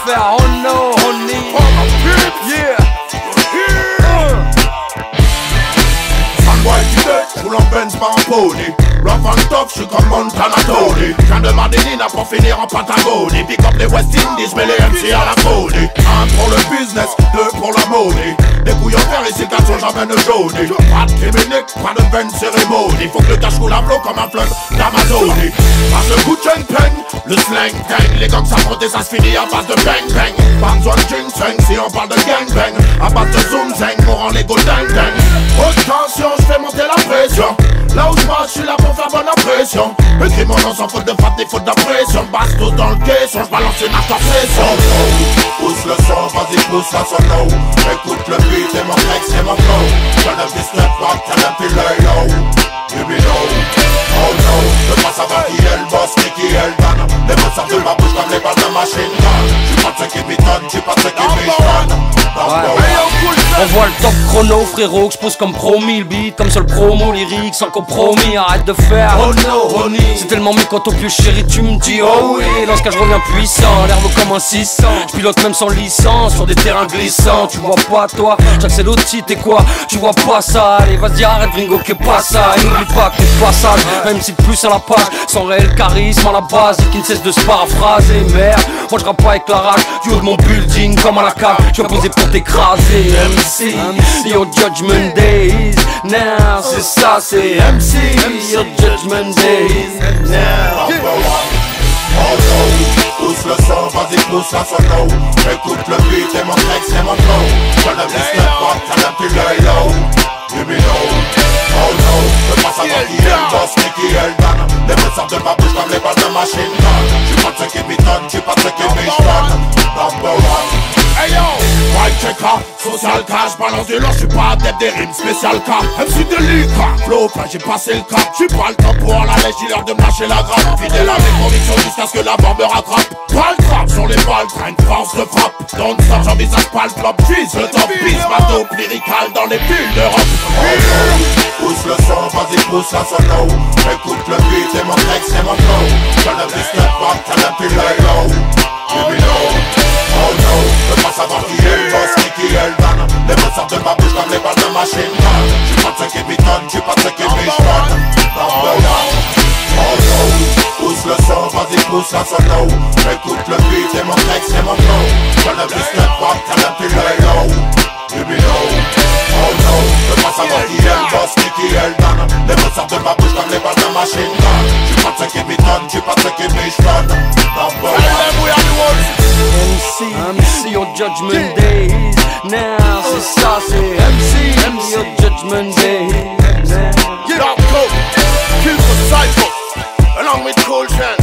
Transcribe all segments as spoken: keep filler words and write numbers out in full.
faire. Oh no, honey. Yeah. Fanboy qui roule en Benz par un pony. Rough and tough, j'suis comme Montana Tony. J'viens de Madinina pour finir en Patagonie. Pick up les West Indies, mais les M C à la folie. Un pour le business, deux pour la money. Des couilles en félicitations, j'amène Johnny. Pas de criminel, pas de veine cérémonie. Faut que le cash roule à flot comme un fleuve d'Amazonie. Pas de coup de chain peng, le slang tang. Les gangs s'affrontent et ça se finit à base de bang bang. Pas besoin de ginseng si on parle de gang bang. À base de zoom zeng, on rend les go dang dang. Haute tension, j'fais monter la pression. Là où j'marche, j'suis là pour faire bonne impression. Écris mon nom sans faute de frappe, ni faute d'impression. Basse tout dans le caisson, j'balance une after pression. Pousse le son, vas-y pousse la sono. Écoute le beat et mon texte et mon flow. Tell them to step back, tell them to lay low. You be low, oh no. Je passe avant qui est le boss, mais qui est le dan. Les mots sortent de ma bouche comme les balles de machine gun. J'suis pas de ceux qui m'étonnent, j'suis pas de ceux qui m'étonnent. On voit le top chrono, frérot, que j'pose comme promis. Le beat comme seul promo, lyrique sans compromis. Arrête de faire, oh no, honey. C'est tellement mieux quand au plus chéri tu me dis oh oui. Dans ce cas je reviens puissant, l'air vaut comme un six cents. J'pilote même sans licence, sur des terrains glissants. Tu vois pas toi, j'accède au titre et quoi. Tu vois pas ça, allez vas-y arrête gringo que pas ça. Et n'oublie pas que t'es pas sage, même si de plus à la page. Sans réel charisme à la base et qui ne cesse de se paraphraser. Merde, moi je rappe pas avec la rage. Du haut de mon building comme à la cave. Je vais poser pour t'écraser. M C, your judgment days. Now, c'est ça, c'est M C, your judgment days. Now. Oh no, pousse le son, vas-y pousse la sono. Écoute le beat et mon texte et mon flow. Tell them to step back, tell them to lay low. You be low, oh no. Je passe avant qui est le boss, mais qui est le dan. Les mots sortent de ma bouche comme les balles de machine gun. J'suis pas de ceux qui m'étonnent, j'suis pas de ceux qui m'étonnent. Number one. Hey yo, white checker, social cash, balance du lore, j'suis pas adepte des rimes spécial cas. M C de Lika, flow, quand j'ai passé le cap, j'suis pas le temps pour la lèche, j'ai l'air de me lâcher la grappe. Fidèle à mes convictions jusqu'à ce que la mort me rattrape. Pas le trap, sur les balles, train de force de frappe. Don't stop, j'envisage pas le flop, j'vise le top, piste, ma dope lyrical dans les bulles d'Europe. Oh no, pousse le son, vas-y pousse la sono. Écoute le beat et mon texte et mon flow. Tell them to step back, tell them to lay low. You be low. Oh no, je passe avant qui est le boss, mais qui est le dan. Les mots sortent de ma bouche comme les balles de machine gun. J'suis pas de ceux qui m'étonnent, j'suis pas de ceux qui m'étonnent. Number one. Oh no, pousse le son, vas-y pousse la sono. Écoute le beat et mon texte et mon flow. Tell them to step back, tell them to lay low. You be low. Oh no, je passe avant qui est le boss, mais qui est le dan. Les mots sortent de ma bouche comme les balles de machine gun. J'suis pas de ceux qui m'étonnent, j'suis pas de ceux qui m'étonnent. Number one. M C, M C, your judgment days. Now, c'est ça, c'est M C, M C, your judgment days. Dark Coat, Kill for Cypher, along with Cold Chain.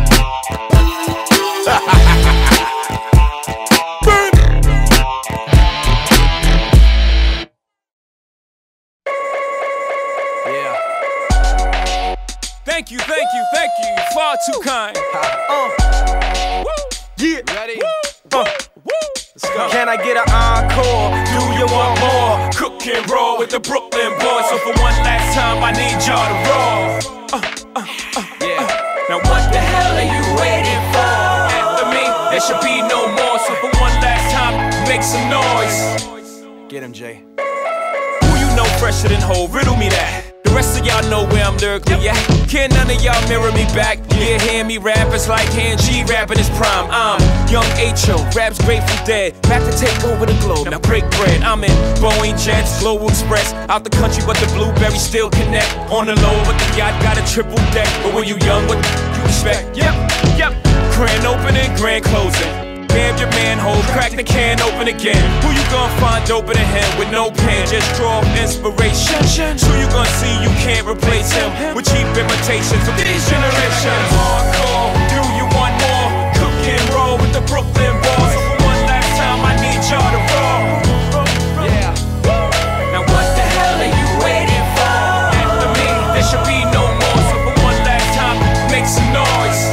Thank you, thank you, thank you. Far too kind. Uh. Woo. Yeah. Ready? Woo. Uh. Woo. Let's go. Can I get an encore? Do you want more? Cook and roll with the Brooklyn boys. So for one last time, I need y'all to roll. Uh, uh, uh, yeah. Uh. Now what the hell are you waiting for? After me, there should be no more. So for one last time, make some noise. Get him, Jay. Who you know fresher than Ho? Riddle me that. The rest of y'all know where I'm lyrically at. Can none of y'all mirror me back? Yeah, hear me rap, it's like hand G rapping his prime. I'm young H O, rap's Grateful Dead. Back to take over the globe, now break bread. I'm in Boeing Jets, Global Express. Out the country, but the blueberries still connect. On the low, but the yacht got a triple deck. But when you young, what you expect? Yep, yep. Grand opening, grand closing. Damn your manhole, crack the can open again. Who you gonna find open in him with no pen? Just draw inspiration. Who you gonna see you can't replace him with cheap imitations of these generations? Hardcore, do you want more? Cook and roll with the Brooklyn boys. So for one last time, I need y'all to roll. Yeah. Now what the hell are you waiting for? After me, there should be no more. So for one last time, make some noise.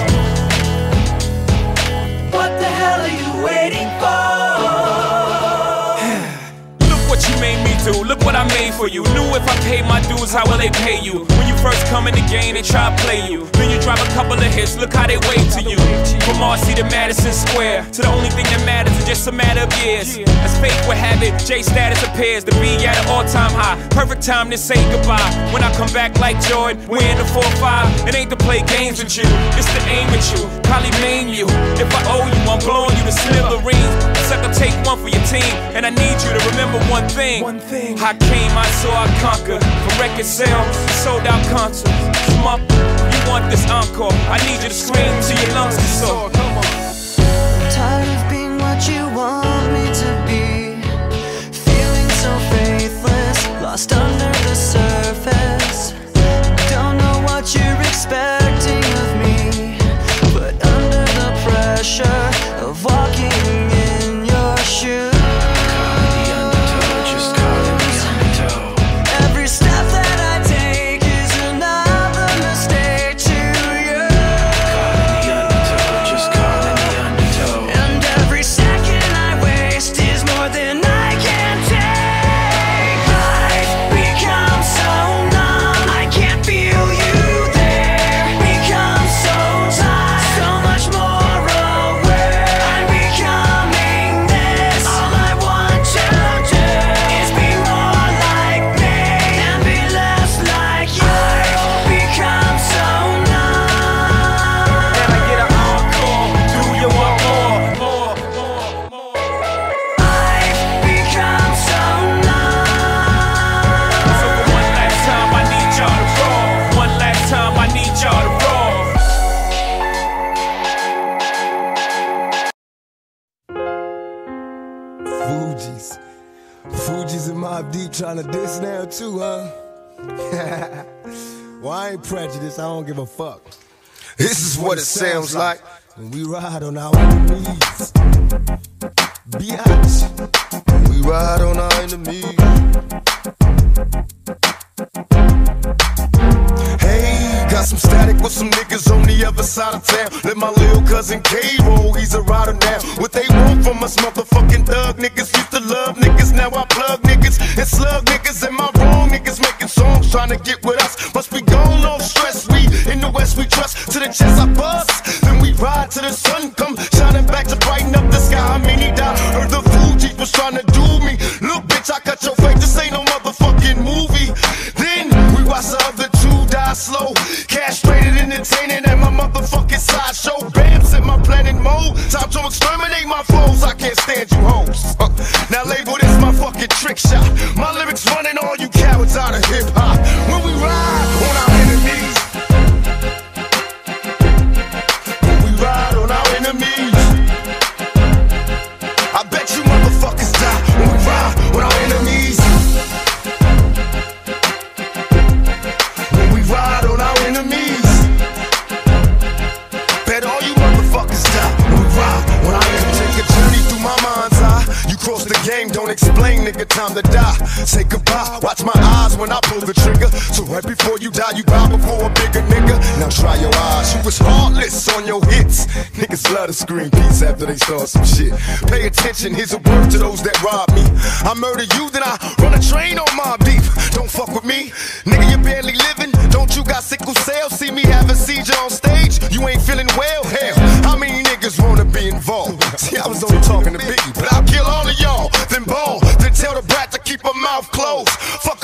Waiting for. Look what you made me do, look what I I made for you. Knew if I paid my dues, how will they pay you? When you first come in the game, they try to play you. Then you drop a couple of hits, look how they wave to you. From Marcy to Madison Square, to the only thing that matters is just a matter of years. As fate would have it, J status appears to be at an all-time high. Perfect time to say goodbye. When I come back like Jordan, we're in the four five. It ain't to play games with you, it's to aim at you, probably maim you. If I owe you, I'm blowing you to smithereens. Sucker, take one for your team, and I need you to remember one thing. One thing. I came, I saw, I conquered. From record sales, sold out concerts. Come up, you want this encore? I need you to scream till your lungs get sore. Come on. Tired of being what you want me to be, feeling so faithless, lost under the surface. Don't know what you're expecting of me, but under the pressure of walking in your shoes, every step that I take is another mistake to you. And every second I waste is more than I can take. I've become so numb, I can't feel you there. Become so tired, so much more aware. I'm becoming this. All I want to do is be more like me and be less like you. I've become so numb. Can I get an encore? Do you want more? More, more, more. I've become so numb. So for one last time, I need y'all to roll. One last time, I need y'all to roll. Fugees. Fugees and Mobb Deep trying to diss now too, huh? Well, I ain't prejudiced, I don't give a fuck. This is what it sounds like when we ride on our enemies. Biatch. We ride on our enemies. Hey, got some static with some niggas on the other side of town. Let my little cousin K roll, he's a rider now. What they want from us motherfucking thug niggas. Used to love niggas, now I plug niggas and slug niggas. Am I wrong? Niggas making songs trying to get with us. Must be gone off stress, we in the west we trust. To the chest I bust, then we ride till the sun come shining back to brighten up the sky. I mean he died, heard the Fugees was trying to do me. Look bitch, I cut your face, this ain't no motherfucking movie. Then we watch the other two die slow, castrated, entertaining at my motherfucking sideshow. Bam, set my planet mode, time to exterminate my foes. I can't stand you hoes. Uh, now label this my fucking trick shot. My lyrics running all you cowards out of hip hop. When we ride on our enemies, when we ride on our enemies, I bet you motherfuckers die when we ride on our enemies. When we ride on our enemies, bet all you motherfuckers die when we ride on our enemies. Take a journey through my mind's eye. You cross the game, don't explain, nigga, time to die. Say goodbye, watch my eyes when I pull the trigger. So right before you die, you bow before a bigger nigga. Now try your eyes, you was heartless on your hits. Niggas love to scream peace after they start some shit. Pay attention, here's a word to those that rob me. I murder you, then I run a train on Mobb Deep. Don't fuck with me, nigga, you barely living. Don't you got sickle cell? See me have a seizure on stage? You ain't feeling well? Hell, how many niggas wanna be involved? See, I was only talking to Biggie, but I'll kill all of y'all, then ball, then tell the brat to keep her mouth closed. Fuck